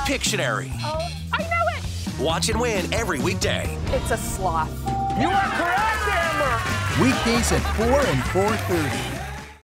Pictionary. Oh, I know it! Watch and win every weekday. It's a sloth. You are correct, Amber! Weekdays at 4 and 4:30.